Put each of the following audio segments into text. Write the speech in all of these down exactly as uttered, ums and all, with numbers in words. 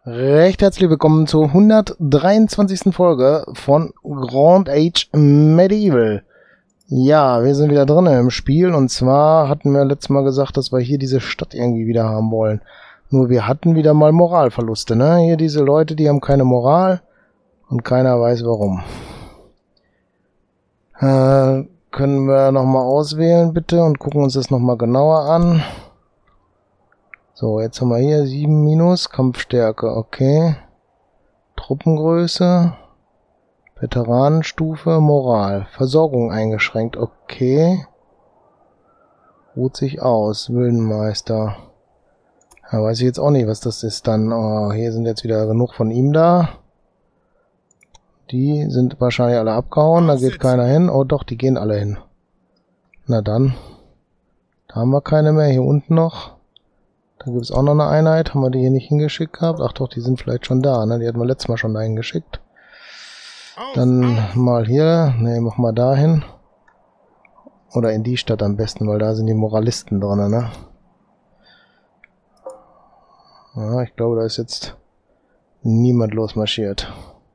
Recht herzlich willkommen zur hundertdreiundzwanzigsten Folge von Grand Age Medieval. Ja, wir sind wieder drin im Spiel und zwar hatten wir letztes Mal gesagt, dass wir hier diese Stadt irgendwie wieder haben wollen. Nur wir hatten wieder mal Moralverluste, ne? Hier diese Leute, die haben keine Moral und keiner weiß warum. Äh, können wir nochmal auswählen bitte und gucken uns das nochmal genauer an. So, jetzt haben wir hier sieben minus, Kampfstärke, okay. Truppengröße, Veteranenstufe, Moral, Versorgung eingeschränkt, okay. Ruht sich aus, Wildenmeister. Ja, weiß ich jetzt auch nicht, was das ist dann. Oh, hier sind jetzt wieder genug von ihm da. Die sind wahrscheinlich alle abgehauen, da geht keiner hin. Oh doch, die gehen alle hin. Na dann. Da haben wir keine mehr, hier unten noch. Da gibt es auch noch eine Einheit. Haben wir die hier nicht hingeschickt gehabt? Ach doch, die sind vielleicht schon da, ne? Die hatten wir letztes Mal schon dahin geschickt. Dann mal hier. Ne, mach mal dahin. Oder in die Stadt am besten, weil da sind die Moralisten drin, ne? Ja, ich glaube, da ist jetzt niemand losmarschiert.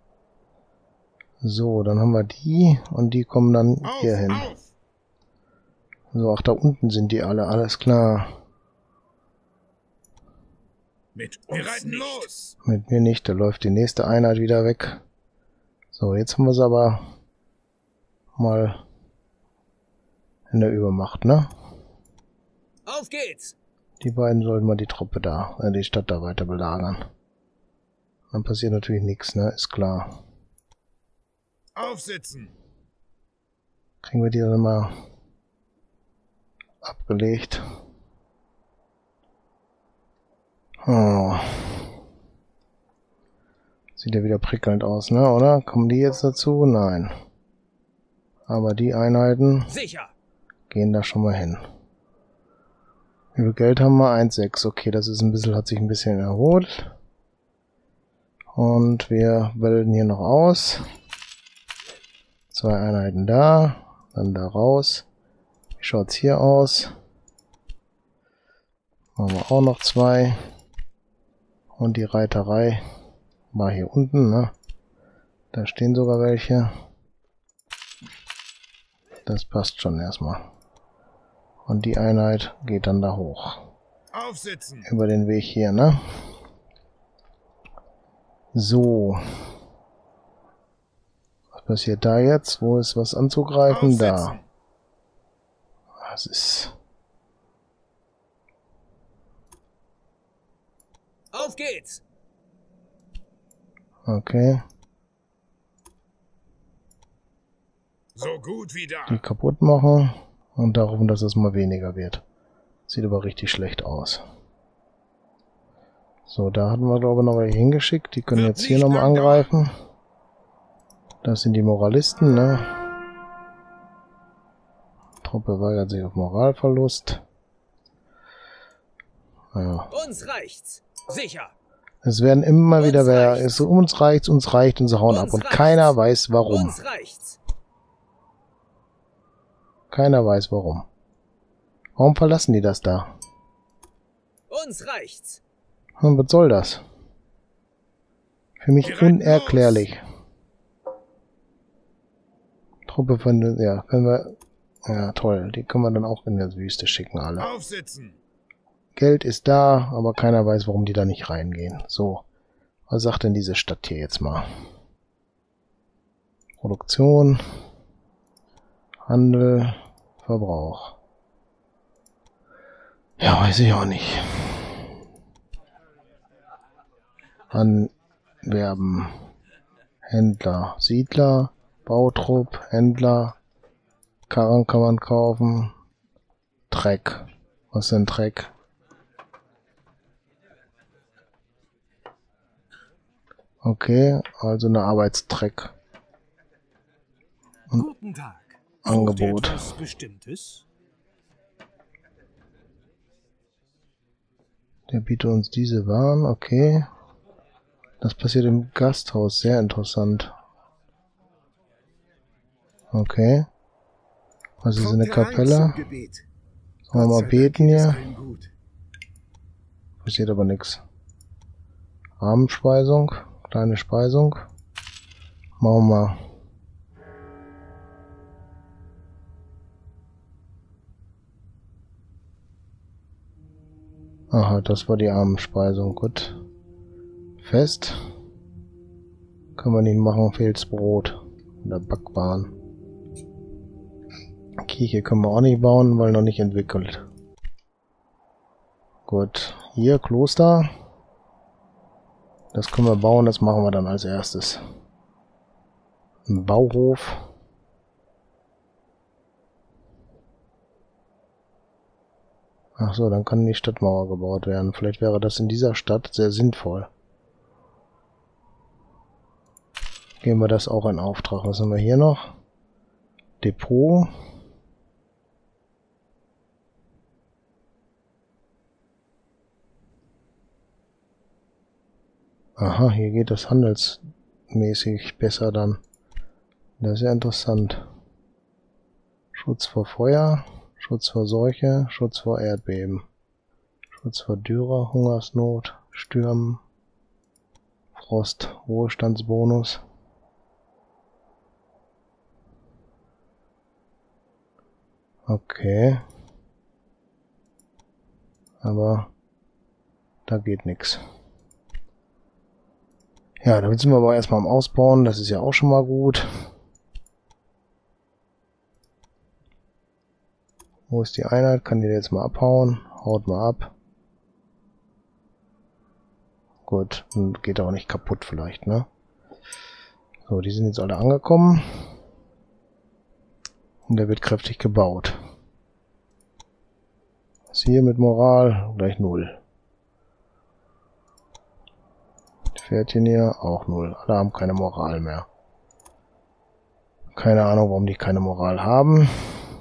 So, dann haben wir die und die kommen dann hier hin. So, ach, da unten sind die alle, alles klar. Mit uns reiten los! Mit mir nicht, da läuft die nächste Einheit wieder weg. So, jetzt haben wir es aber mal in der Übermacht, ne? Auf geht's! Die beiden sollten mal die Truppe da, äh, die Stadt da weiter belagern. Dann passiert natürlich nichts, ne? Ist klar. Aufsitzen! Kriegen wir die dann mal abgelegt. Oh. Sieht ja wieder prickelnd aus, ne, oder? Kommen die jetzt dazu? Nein. Aber die Einheiten Sicher. Gehen da schon mal hin. Wie viel Geld haben wir? eins Komma sechs. Okay, das ist ein bisschen, hat sich ein bisschen erholt. Und wir bilden hier noch aus. Zwei Einheiten da. Dann da raus. Wie schaut's hier aus? Machen wir auch noch zwei. Und die Reiterei war hier unten, ne? Da stehen sogar welche. Das passt schon erstmal. Und die Einheit geht dann da hoch. Aufsitzen. Über den Weg hier, ne? So. Was passiert da jetzt? Wo ist was anzugreifen? Aufsitzen. Da. Das ist... Auf geht's! Okay. So gut wie da. Die kaputt machen und darum, dass es mal weniger wird. Sieht aber richtig schlecht aus. So, da hatten wir glaube ich noch welche hingeschickt. Die können Wird jetzt hier nicht nochmal lang angreifen. Das sind die Moralisten, ne? Truppe weigert sich auf Moralverlust. Ja. Uns reicht's. Sicher. Es werden immer Uns wieder wer, reicht's. es so, uns reicht's, uns reicht und sie hauen Uns ab. Und reicht's. keiner weiß warum. Uns reicht's. Keiner weiß warum. Warum verlassen die das da? Uns reicht's. Und was soll das? Für mich Wir reiten unerklärlich. Truppe von, ja, können wir, ja toll, die können wir dann auch in der Wüste schicken, alle. Aufsitzen. Geld ist da, aber keiner weiß, warum die da nicht reingehen. So, was sagt denn diese Stadt hier jetzt mal? Produktion, Handel, Verbrauch. Ja, weiß ich auch nicht. Anwerben, Händler, Siedler, Bautrupp, Händler, Karren kann man kaufen, Treck. Was ist denn Treck? Okay, also eine Arbeitstreck. Und Guten Tag. Angebot. Sucht ihr etwas Bestimmtes? Der bietet uns diese Waren, okay. Das passiert im Gasthaus, sehr interessant. Okay. Was ist Kommt eine herein Kapelle? zum Gebet. Sollen wir mal Gott sei Dank beten geht es hier? allen gut. Passiert aber nichts. Armenspeisung, kleine Speisung. Machen wir mal. Aha, das war die Armenspeisung, gut. Fest. Kann man nicht machen, fehlt's Brot. In der Backbahn. Kirche können wir auch nicht bauen, weil noch nicht entwickelt. Gut, hier Kloster. Das können wir bauen, das machen wir dann als erstes. Ein Bauhof. Ach so, dann kann die Stadtmauer gebaut werden. Vielleicht wäre das in dieser Stadt sehr sinnvoll. Geben wir das auch in Auftrag. Was haben wir hier noch? Depot. Aha, hier geht das handelsmäßig besser dann. Das ist ja interessant. Schutz vor Feuer, Schutz vor Seuche, Schutz vor Erdbeben, Schutz vor Dürre, Hungersnot, Stürmen, Frost, Ruhestandsbonus. Okay. Aber da geht nichts. Ja, damit sind wir aber erstmal am Ausbauen. Das ist ja auch schon mal gut. Wo ist die Einheit? Kann die jetzt mal abhauen? Haut mal ab. Gut, und geht auch nicht kaputt vielleicht, ne? So, die sind jetzt alle angekommen. Und der wird kräftig gebaut. Was hier mit Moral? Gleich null. Die Pferdchen hier auch null. Alle haben keine Moral mehr. Keine Ahnung, warum die keine Moral haben.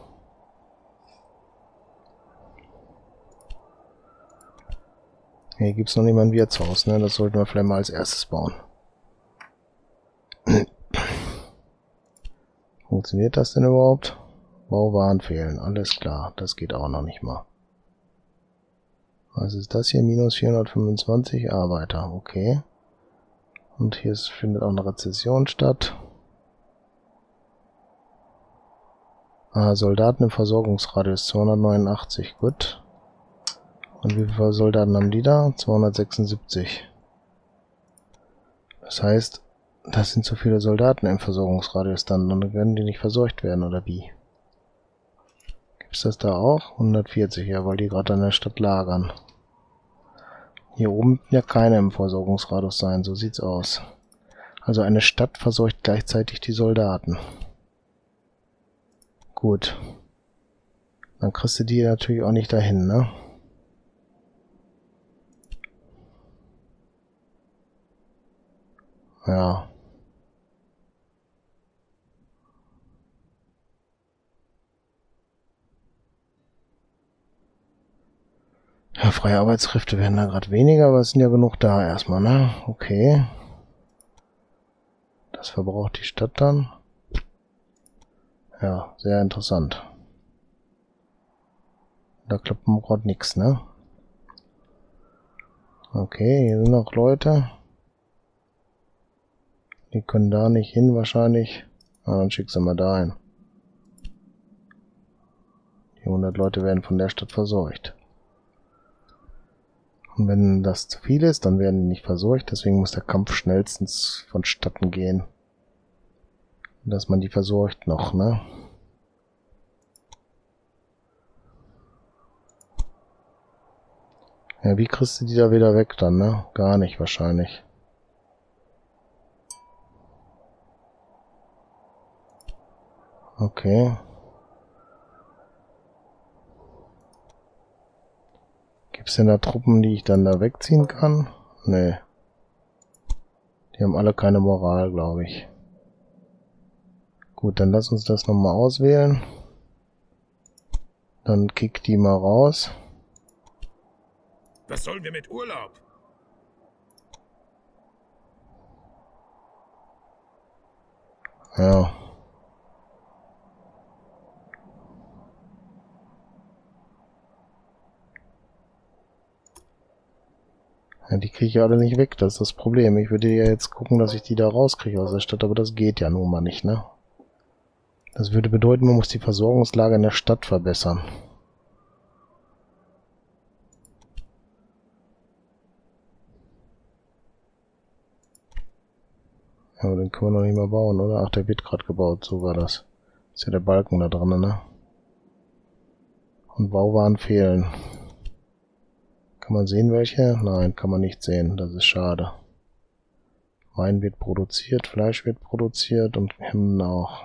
Hier gibt es noch nicht mal ein Wirtshaus, ne? Das sollten wir vielleicht mal als erstes bauen. Funktioniert das denn überhaupt? Bauwaren fehlen, alles klar. Das geht auch noch nicht mal. Was ist das hier? Minus vierhundertfünfundzwanzig Arbeiter, okay. Und hier ist, findet auch eine Rezession statt. Ah, Soldaten im Versorgungsradius zweihundertneunundachtzig, gut. Und wie viele Soldaten haben die da? zweihundertsechsundsiebzig. Das heißt, das sind zu viele Soldaten im Versorgungsradius dann. Dann werden die nicht versorgt werden, oder wie? Gibt's das da auch? hundertvierzig, ja, weil die gerade an der Stadt lagern. Hier oben ja keine im Versorgungsradius sein, so sieht's aus. Also eine Stadt versorgt gleichzeitig die Soldaten. Gut. Dann kriegst du die natürlich auch nicht dahin, ne? Ja. Ja, freie Arbeitskräfte werden da gerade weniger, aber es sind ja genug da erstmal, ne? Okay. Das verbraucht die Stadt dann. Ja, sehr interessant. Da klappt gerade nichts, ne? Okay, hier sind noch Leute. Die können da nicht hin wahrscheinlich. Ah, dann schick sie mal dahin. Die hundert Leute werden von der Stadt versorgt. Und wenn das zu viel ist, dann werden die nicht versorgt. Deswegen muss der Kampf schnellstens vonstatten gehen. Dass man die versorgt noch, ne? Ja, wie kriegst du die da wieder weg dann, ne? Gar nicht wahrscheinlich. Okay. Gibt es denn da Truppen, die ich dann da wegziehen kann? Nee. Die haben alle keine Moral, glaube ich. Gut, dann lass uns das nochmal auswählen. Dann kick die mal raus. Was sollen wir mit Urlaub? Ja. Ja, die kriege ich ja alle nicht weg, das ist das Problem. Ich würde ja jetzt gucken, dass ich die da rauskriege aus der Stadt, aber das geht ja nun mal nicht, ne? Das würde bedeuten, man muss die Versorgungslage in der Stadt verbessern. Ja, aber den können wir noch nicht mal bauen, oder? Ach, der wird gerade gebaut, so war das. Ist ja der Balken da dran, ne? Und Bauwaren fehlen. Kann man sehen, welche? Nein, kann man nicht sehen. Das ist schade. Wein wird produziert, Fleisch wird produziert und Hemden auch.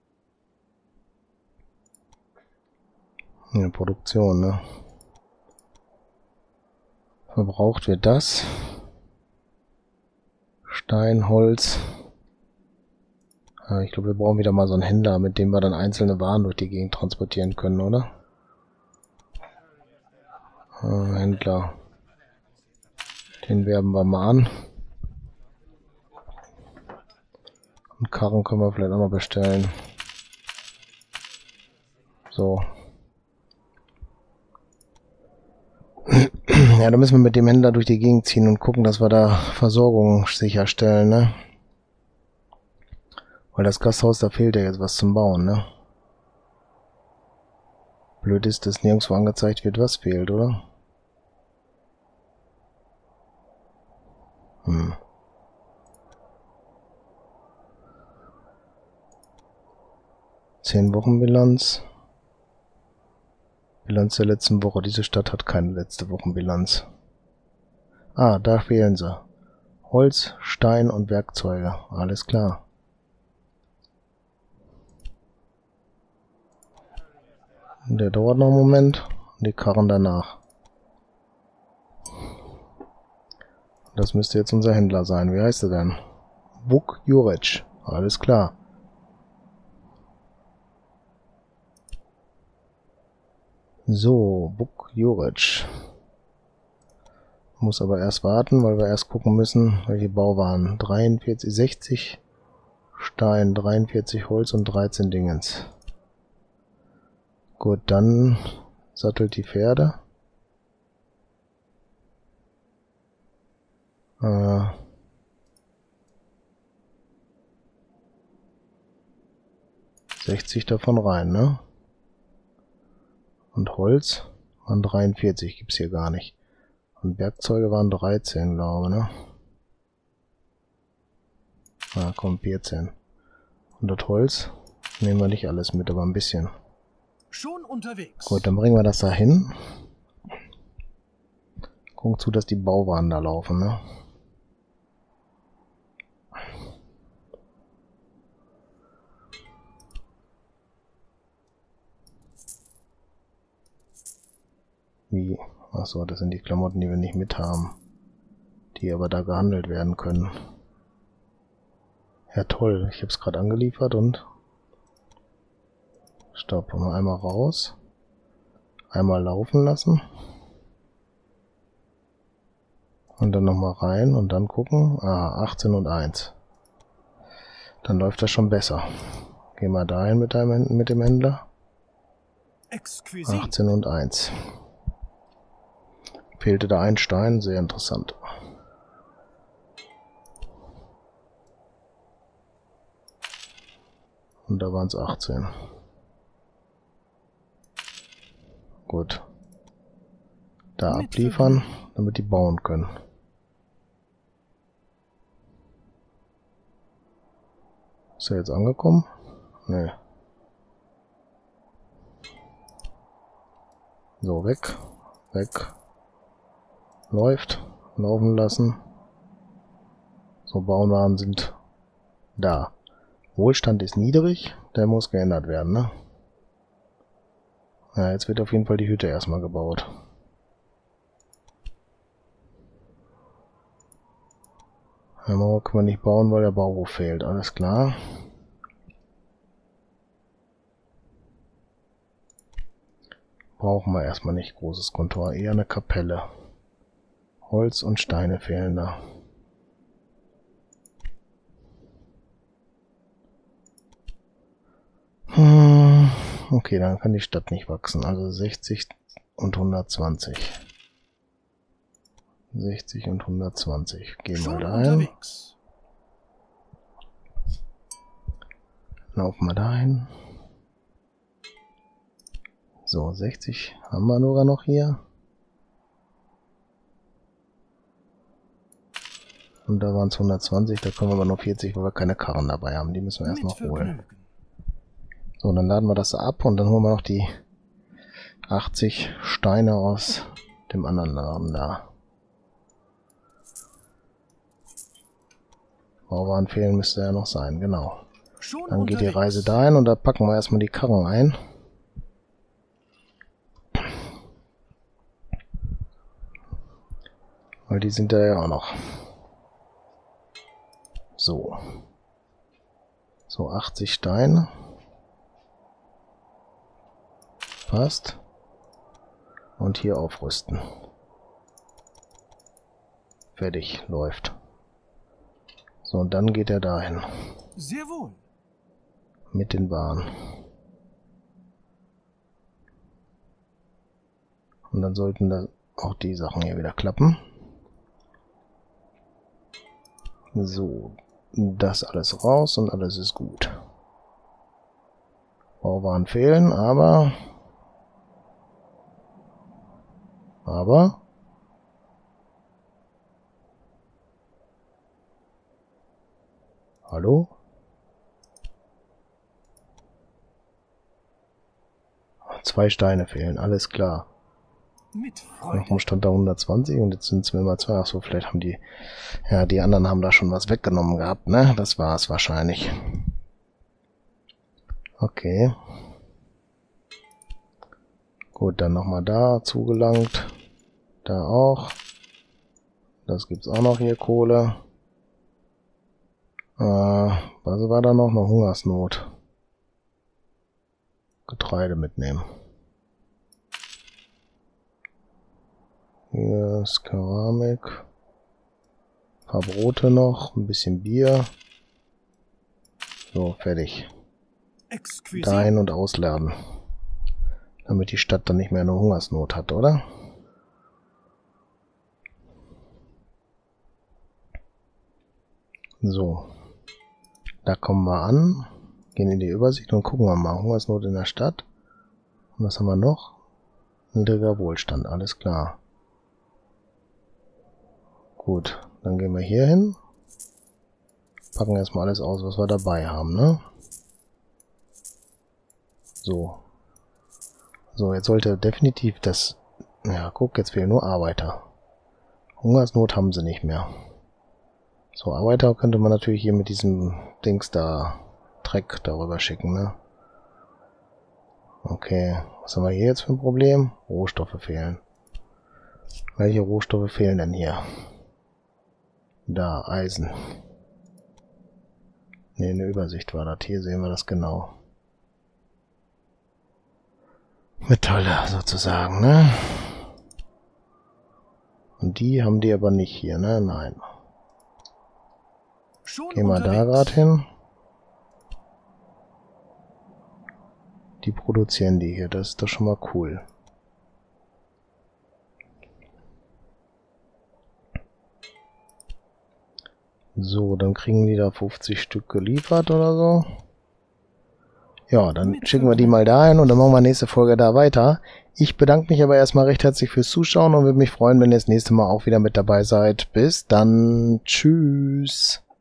Ja, Produktion, ne? Verbraucht wird das. Stein, Holz. Ja, ich glaube, wir brauchen wieder mal so einen Händler, mit dem wir dann einzelne Waren durch die Gegend transportieren können, oder? Ah, Händler. Den werben wir mal an. Und Karren können wir vielleicht auch noch bestellen. So. Ja, da müssen wir mit dem Händler durch die Gegend ziehen und gucken, dass wir da Versorgung sicherstellen, ne? Weil das Gasthaus, da fehlt ja jetzt was zum Bauen, ne? Blöd ist, dass nirgendwo angezeigt wird, was fehlt, oder? Hm. Zehn Wochen Bilanz. Bilanz der letzten Woche. Diese Stadt hat keine letzte Wochenbilanz. Ah, da fehlen sie. Holz, Stein und Werkzeuge. Alles klar. Der dauert noch einen Moment. Und die Karren danach. Das müsste jetzt unser Händler sein. Wie heißt er denn? Vuk Juric. Alles klar. So, Vuk Juric. Muss aber erst warten, weil wir erst gucken müssen, welche Bauwaren. dreiundvierzig, sechzig Stein, dreiundvierzig Holz und dreizehn Dingens. Gut, dann sattelt die Pferde. Äh, sechzig davon rein, ne? Und Holz waren dreiundvierzig, gibt's hier gar nicht. Und Werkzeuge waren dreizehn, glaube ich, ne? Ah, komm, vierzehn. Und das Holz nehmen wir nicht alles mit, aber ein bisschen. Schon unterwegs. Gut, dann bringen wir das da hin. Gucken zu, dass die Bauwaren da laufen, ne? Wie? Achso, das sind die Klamotten, die wir nicht mit haben. Die aber da gehandelt werden können. Ja toll, ich habe es gerade angeliefert und... Stopp, mal einmal raus. Einmal laufen lassen. Und dann nochmal rein und dann gucken. Ah, achtzehn und eins. Dann läuft das schon besser. Geh mal dahin mit, deinem, mit dem Händler. Exquisit. achtzehn und eins. Fehlte da ein Stein, sehr interessant. Und da waren es achtzehn. Gut. Da abliefern, damit die bauen können. Ist er jetzt angekommen? Nee. So, weg. Weg. Läuft. Laufen lassen. So, Bauwaren sind da. Wohlstand ist niedrig. Der muss geändert werden, ne? Ja, jetzt wird auf jeden Fall die Hütte erstmal gebaut. Die Mauer können wir nicht bauen, weil der Bauhof fehlt. Alles klar. Brauchen wir erstmal nicht großes Kontor, eher eine Kapelle. Holz und Steine fehlen da. Hm, okay, dann kann die Stadt nicht wachsen. Also sechzig und hundertzwanzig. sechzig und hundertzwanzig. Gehen wir Schon dahin. unterwegs. Laufen wir dahin. So, sechzig haben wir sogar noch hier. Und da waren es hundertzwanzig, da können wir aber nur vierzig, weil wir keine Karren dabei haben. Die müssen wir erst noch holen. So, dann laden wir das ab und dann holen wir noch die achtzig Steine aus dem anderen Laden da. Bauwaren fehlen müsste ja noch sein, genau. Schon Dann geht die unterwegs. Reise dahin und da packen wir erstmal die Karren ein. Weil die sind da ja auch noch. So. So, achtzig Steine. Passt. Und hier aufrüsten. Fertig, läuft. So, und dann geht er dahin. Sehr wohl. Mit den Bahnen. Und dann sollten da auch die Sachen hier wieder klappen. So, das alles raus und alles ist gut. Bauwaren fehlen, aber... Aber... Hallo? Zwei Steine fehlen, alles klar. Mit Freude. Warum stand da hundertzwanzig und jetzt sind es mir mal zwei. Achso, vielleicht haben die... Ja, die anderen haben da schon was weggenommen gehabt, ne? Das war es wahrscheinlich. Okay. Gut, dann nochmal da zugelangt. Da auch. Das gibt's auch noch hier, Kohle. Äh, was war da noch? Eine Hungersnot. Getreide mitnehmen. Hier ist Keramik. Ein paar Brote noch. Ein bisschen Bier. So, fertig. Exquisit. Dahin und ausladen. Damit die Stadt dann nicht mehr eine Hungersnot hat, oder? So. Da kommen wir an. Gehen in die Übersicht und gucken wir mal. Hungersnot in der Stadt. Und was haben wir noch? Niedriger Wohlstand, alles klar. Gut, dann gehen wir hier hin. Packen erstmal alles aus, was wir dabei haben, ne? So. So, jetzt sollte definitiv das... Ja, guck, jetzt fehlen nur Arbeiter. Hungersnot haben sie nicht mehr. So, Arbeiter könnte man natürlich hier mit diesem Dings da... Dreck darüber schicken, ne? Okay, was haben wir hier jetzt für ein Problem? Rohstoffe fehlen. Welche Rohstoffe fehlen denn hier? Da, Eisen. Ne, eine Übersicht war das. Hier sehen wir das genau. Metalle sozusagen, ne? Und die haben die aber nicht hier, ne? Nein. Schon Gehen wir da unterwegs. gerade hin. Die produzieren die hier, das ist doch schon mal cool. So, dann kriegen die da fünfzig Stück geliefert oder so. Ja, dann schicken wir die mal dahin und dann machen wir nächste Folge da weiter. Ich bedanke mich aber erstmal recht herzlich fürs Zuschauen und würde mich freuen, wenn ihr das nächste Mal auch wieder mit dabei seid. Bis dann. Tschüss.